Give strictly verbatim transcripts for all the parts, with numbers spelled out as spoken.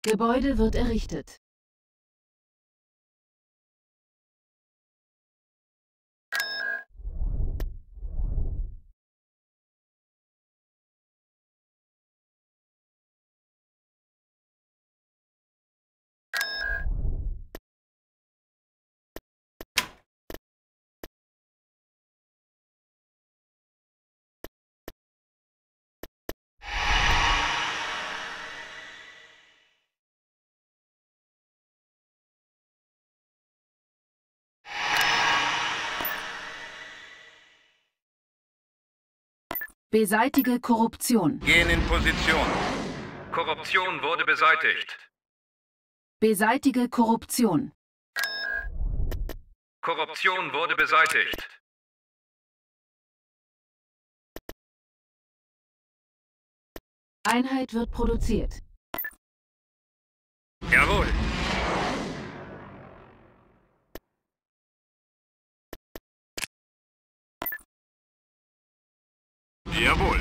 Gebäude wird errichtet. Beseitige Korruption. Gehen in Position. Korruption wurde beseitigt. Beseitige Korruption. Korruption wurde beseitigt. Einheit wird produziert. Jawohl. Jawohl.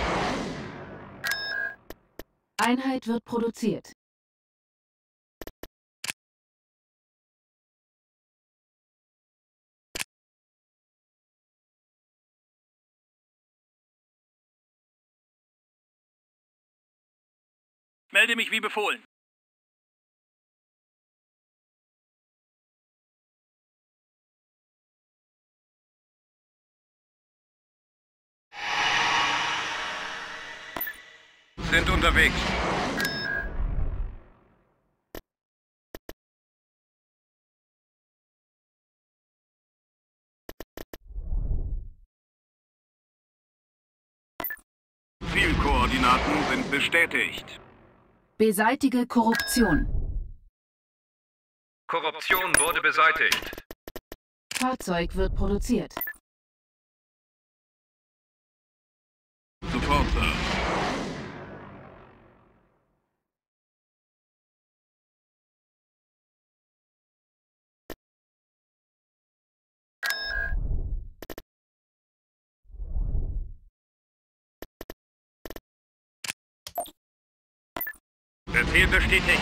Einheit wird produziert. Melde mich wie befohlen. Sind unterwegs. Zielkoordinaten sind bestätigt. Beseitige Korruption. Korruption wurde beseitigt. Fahrzeug wird produziert. Sofort, Sir. Befehl bestätigt.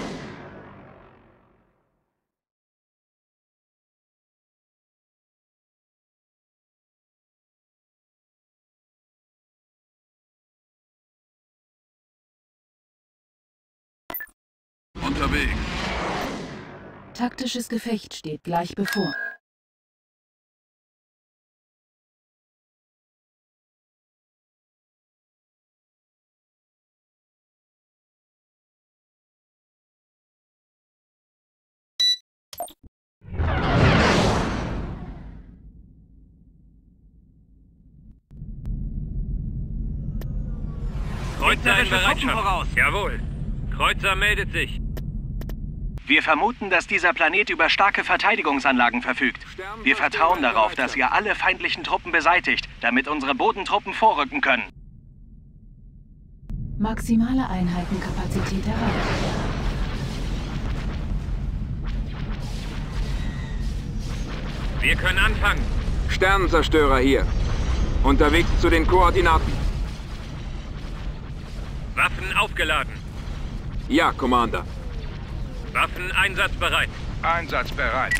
Unterwegs. Taktisches Gefecht steht gleich bevor. Kreuzer in Bereitschaft. Jawohl. Kreuzer meldet sich. Wir vermuten, dass dieser Planet über starke Verteidigungsanlagen verfügt. Wir vertrauen darauf, dass ihr alle feindlichen Truppen beseitigt, damit unsere Bodentruppen vorrücken können. Maximale Einheitenkapazität erreicht. Wir können anfangen. Sternenzerstörer hier. Unterwegs zu den Koordinaten. Waffen aufgeladen. Ja, Commander. Waffen einsatzbereit. Einsatzbereit.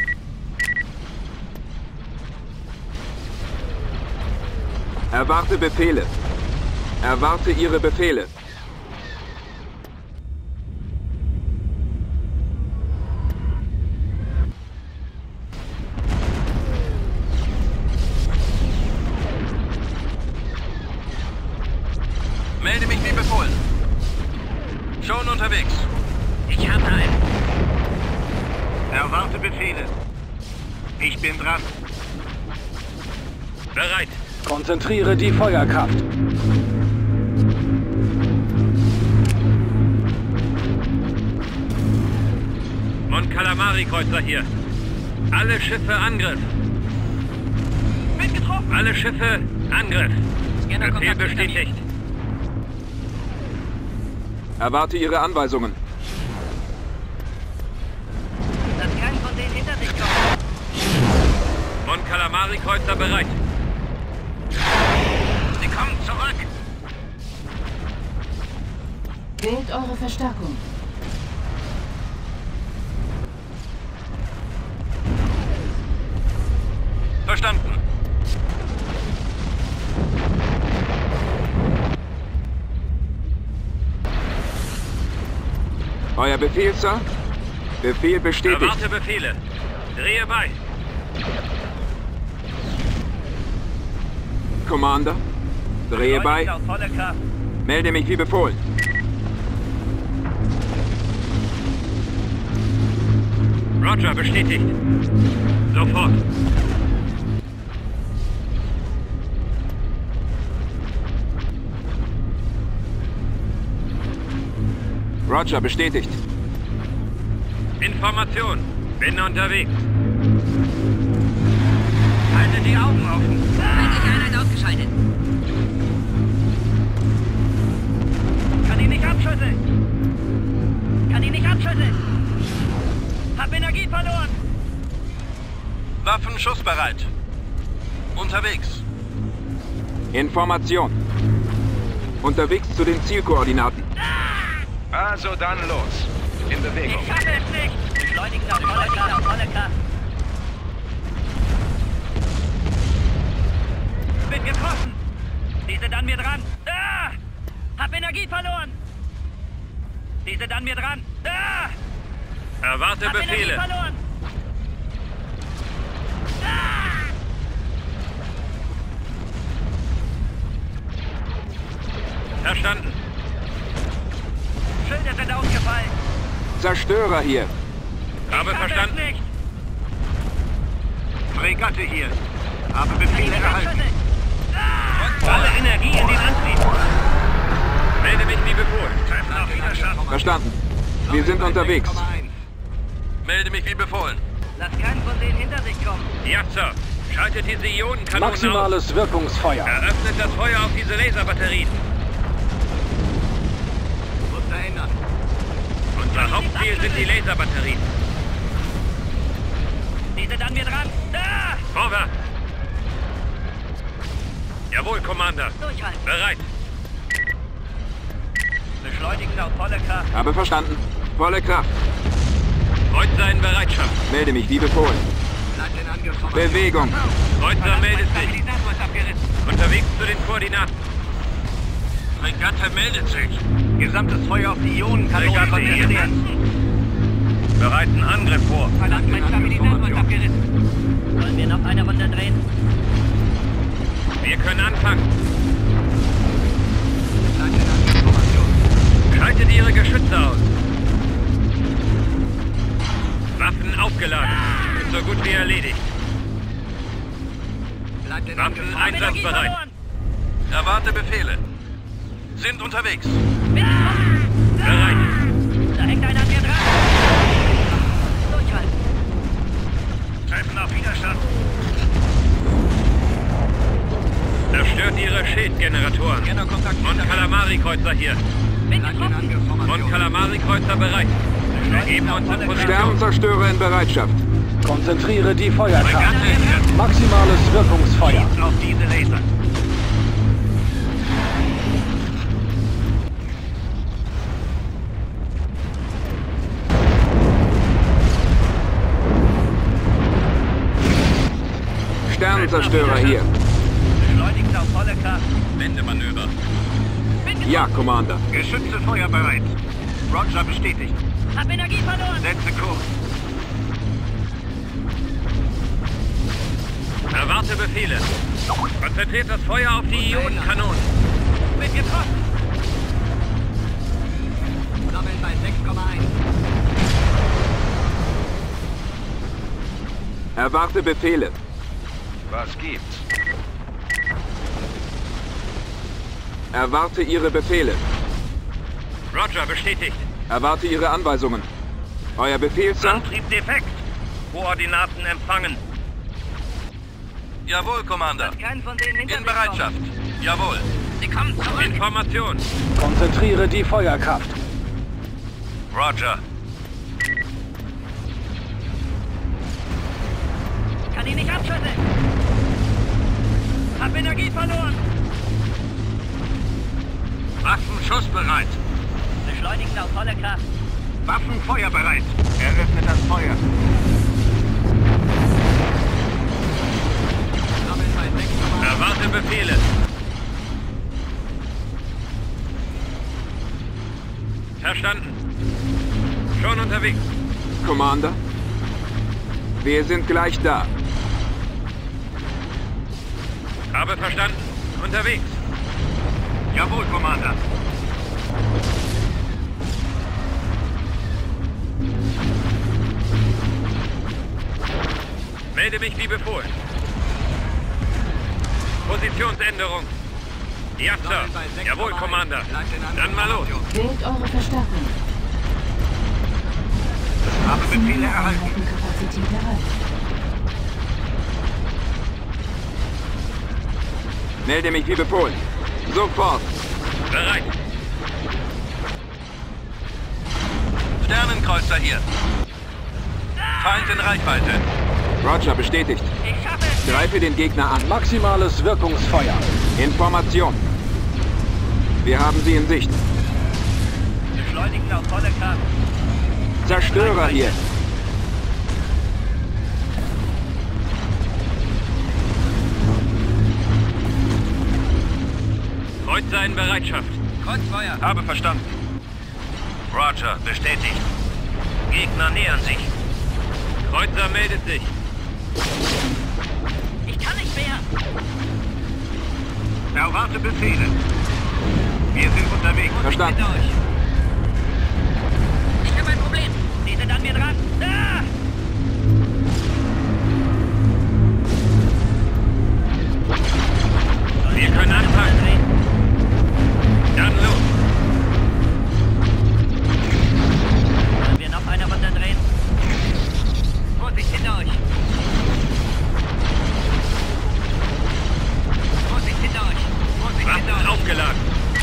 Erwarte Befehle. Erwarte Ihre Befehle. Melde mich wie befohlen. Schon unterwegs. Ich habe einen. Erwarte Befehle. Ich bin dran. Bereit. Konzentriere die Feuerkraft. Mon Calamari-Kreuzer hier. Alle Schiffe Angriff. Bin getroffen. Alle Schiffe Angriff. Befehl bestätigt. Erwarte Ihre Anweisungen. Dass kein von denen hinter sich kommt. Mon Calamari-Kreuzer bereit. Sie kommen zurück. Wählt eure Verstärkung. Verstanden. Euer Befehl, Sir? Befehl bestätigt. Erwarte Befehle. Drehe bei. Commander. Drehe bei. Beschleunigen auf volle Kraft. Melde mich wie befohlen. Roger, bestätigt. Sofort. Roger, bestätigt. Information. Bin unterwegs. Haltet die Augen offen. Feindliche Einheit ausgeschaltet. Kann ihn nicht abschütteln. Kann ihn nicht abschütteln. Hab Energie verloren. Waffen schussbereit. Unterwegs. Information. Unterwegs zu den Zielkoordinaten. Also dann los. In Bewegung. Ich schaffe es nicht. Beschleunigen auf volle Kraft. Auf volle Kraft. Bin getroffen. Die sind an mir dran. Ah! Hab Energie verloren. Die sind an mir dran. Ah! Erwarte Hab Energie Befehle. verloren. Ah! Verstanden. Schilde sind ausgefallen. Zerstörer hier. Habe Ich schaffe es verstanden. nicht. Fregatte hier. Habe Kann ihn Befehle nicht erhalten. abschütteln. Ah! Alle Energie in den Antrieb. Melde mich wie befohlen. Treffen auf Widerstand. Verstanden. Wir sind unterwegs. Melde mich wie befohlen. Lass keinen von denen hinter sich kommen. Ja, Sir. Schaltet diese Ionenkanonen aus. Maximales Wirkungsfeuer. Eröffnet das Feuer auf diese Laserbatterien. Muss verändern. Unser Hauptziel sind die Laserbatterien. Die sind an mir dran. Ah! Vorwärts. Jawohl, Commander. Durchhalten. Bereit. Beschleunigen auf volle Kraft. Habe verstanden. Volle Kraft. Kreuzer in Bereitschaft. Melde mich wie befohlen. Bewegung. Kreuzer meldet sich. Stabilisator ist abgerissen. Unterwegs zu den Koordinaten. Fregatte meldet sich. Gesamtes Feuer auf die Ionenkanonen Fregatte hier. konzentriert. Bereiten Angriff vor. Verdammt, mein Stabilisator ist abgerissen. Wollen wir noch eine Runde drehen? Wir können anfangen. Schaltet Ihre Geschütze aus. Waffen aufgeladen. Ist so gut wie erledigt. Waffen Hab Energie einsatzbereit. verloren. Erwarte Befehle. Sind unterwegs. Ah! Bereit. Da hängt einer an mir dran. Durchhalten. Treffen auf Widerstand. Zerstört Ihre Schildgeneratoren. Und Kalamari-Kreuzer hier. Bin getroffen. Und Kalamari-Kreuzer bereit. Wir geben uns in Position. Sternzerstörer in Bereitschaft. Konzentriere die Feuerkraft. Fregatte Maximales Wirkungsfeuer. auf diese Laser. Sternzerstörer hier. Beschleunigen auf volle Kraft. Wendemanöver. Bin getroffen. Ja, Commander. Geschütze feuerbereit. Roger bestätigt. Hab Energie verloren. Setze Kurs. Erwarte Befehle. Konzentriert das Feuer auf die Ionenkanonen. Bin getroffen. Sammeln bei sechs Komma eins. Erwarte Befehle. Was gibt's? Erwarte Ihre Befehle. Roger bestätigt. Erwarte Ihre Anweisungen. Euer Befehl, Sir? Antrieb defekt. Koordinaten empfangen. Jawohl, Commander. Lass keinen von denen hinter In sich Bereitschaft. Jawohl. kommen. Sie kommen zurück. Information. Konzentriere die Feuerkraft. Roger. Kann ihn nicht abschütteln. Hab Energie verloren. Waffen schussbereit. Beschleunigen auf volle Kraft. Waffen feuerbereit. Eröffnet das Feuer. Commander. Wir sind gleich da. Habe verstanden. Unterwegs. Jawohl, Commander. Melde mich wie befohlen. Positionsänderung. Ja, Sir. Jawohl, Commander. Dann mal los. Wählt eure Verstärkung. Habe Befehle erhalten. Einheitenkapazität erreicht. Melde mich wie befohlen. Sofort. Bereit. Sternenkreuzer hier. Feind in Reichweite. Roger, bestätigt. Ich schaffe es! Greife den Gegner an. Maximales Wirkungsfeuer. Information. Wir haben sie in Sicht. Beschleunigen auf volle Kraft. Zerstörer hier. Kreuzer in Bereitschaft. Kreuzfeuer. Habe verstanden. Roger, bestätigt. Gegner nähern sich. Kreuzer meldet sich. Ich kann nicht mehr. Erwarte Befehle. Wir sind unterwegs. Verstanden. Hinter euch. Ich habe ein Problem. Sie sind an mir dran. Ah! Wir können anfangen. Dann los. Wollen wir noch eine Runde drehen? Vorsicht hinter euch. Vorsicht hinter euch. Vorsicht hinter Waffen euch. aufgeladen.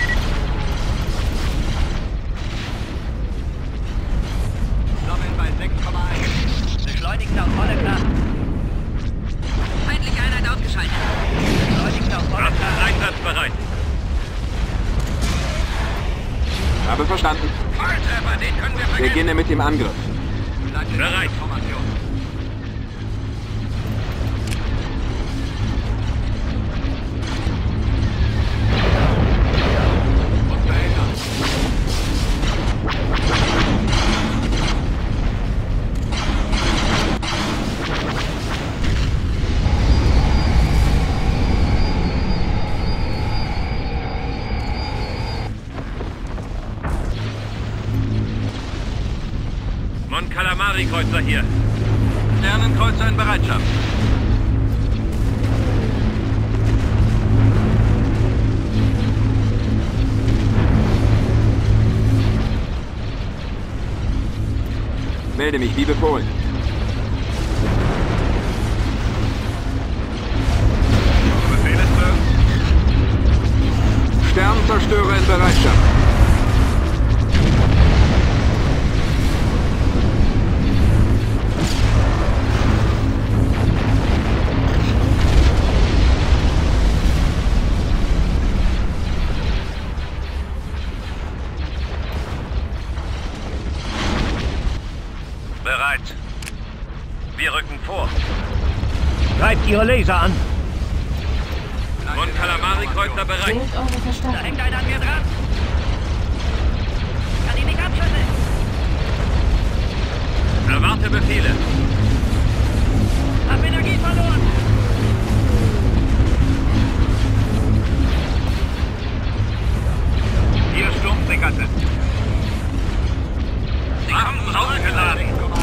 Sammeln bei sechs Komma eins. Beschleunigen auf volle Kraft. Feindliche Einheit ausgeschaltet. Beschleunigen auf volle Waffen Kraft. einsatzbereit. Habe verstanden. Volltreffer, den können wir vergessen. Beginne mit dem Angriff. Bereit. Mon Calamari-Kreuzer hier. Sternenkreuzer in Bereitschaft. Melde mich wie befohlen. Befehle, Sir. Sternenzerstörer in Bereitschaft. Bereit. Wir rücken vor. Treibt Ihre Laser an. Mon Calamari-Kreuzer bereit. Wählt eure Da Verstärkung. hängt einer an mir dran. Kann ihn nicht abschütteln. Erwarte Befehle. Hab Energie verloren. Hier Sturmfregatte. Sie kommen ausgeladen.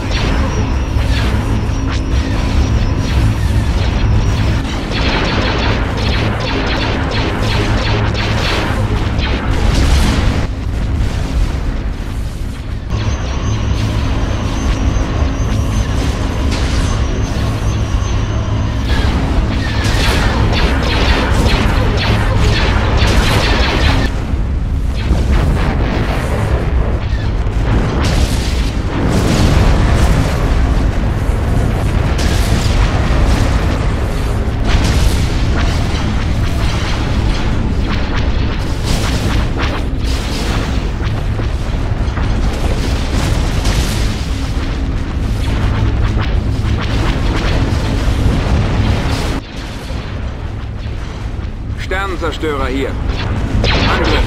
Sternenzerstörer hier. Angriff.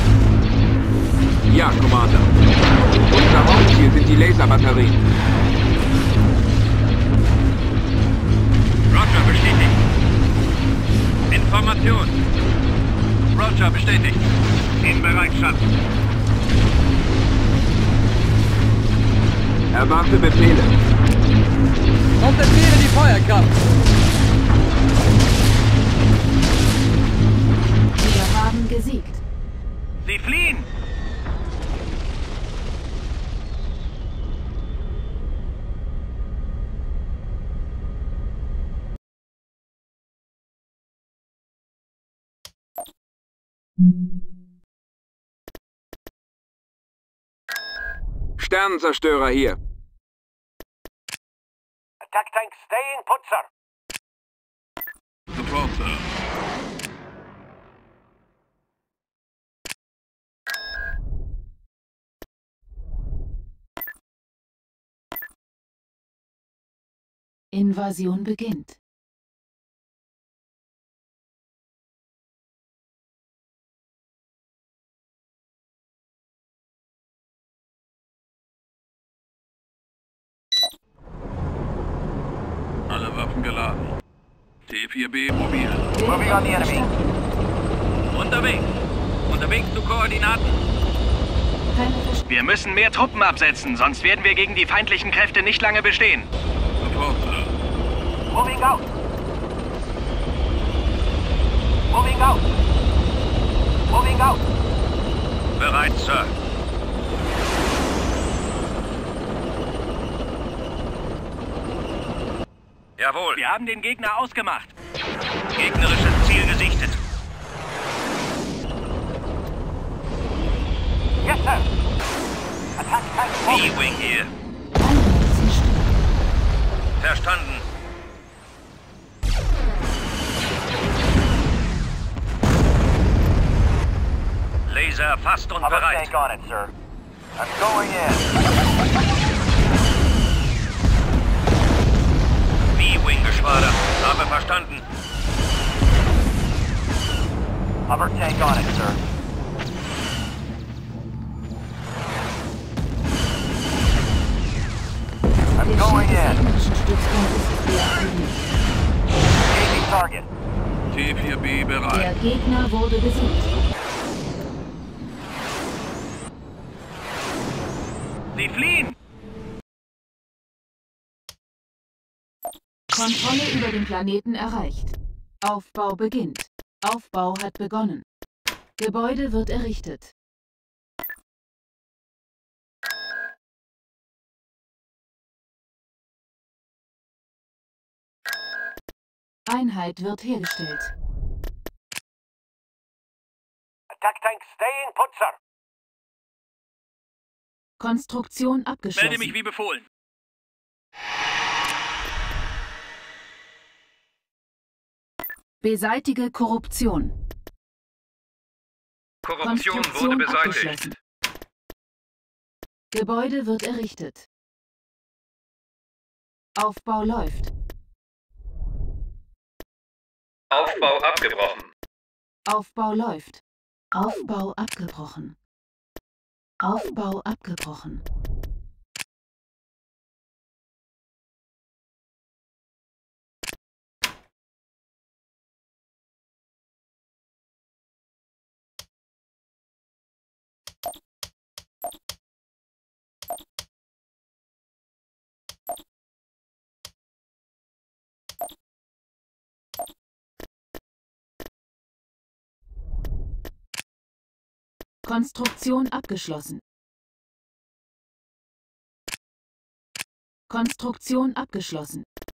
Ja, Commander. Unser Hauptziel sind die Laserbatterien. Position. Roger, bestätigt. In Bereitschaft. Erwarte Befehle. Konzentriere die Feuerkraft. Wir haben gesiegt. Sie fliehen! Sternenzerstörer hier. Attack tank staying put, sir. Sofort, Sir. Invasion beginnt. Alle Waffen geladen. T vier B mobil. Moving on the enemy. Unterwegs. Unterwegs zu Koordinaten. Keine Verstärkung. Wir müssen mehr Truppen absetzen, sonst werden wir gegen die feindlichen Kräfte nicht lange bestehen. Sofort, Sir. Moving out. Moving out. Moving out. Bereit, Sir. Jawohl. Wir haben den Gegner ausgemacht. Gegnerisches Ziel gesichtet. Yes, sir. Attack tank B-Wing hier. Einheit zerstört. Verstanden. Laser erfasst und bereit. on it, sir. I'm going in. B-Wing-Geschwader. Habe verstanden. Hover tank on it, sir. I'm Der going Schiff des in. gegnerischen Stützpunktes ist deaktiviert. Gaining target. T vier B Der bereit. Gegner wurde besiegt. Sie fliehen! Kontrolle über den Planeten erreicht. Aufbau beginnt. Aufbau hat begonnen. Gebäude wird errichtet. Einheit wird hergestellt. Attack tank staying put, sir. Konstruktion Melde abgeschlossen. mich wie befohlen. Beseitige Korruption. Korruption wurde Konstruktion beseitigt. abgeschlossen. Gebäude wird errichtet. Aufbau läuft. Aufbau abgebrochen. Aufbau läuft. Aufbau abgebrochen. Aufbau abgebrochen. Konstruktion abgeschlossen. Konstruktion abgeschlossen.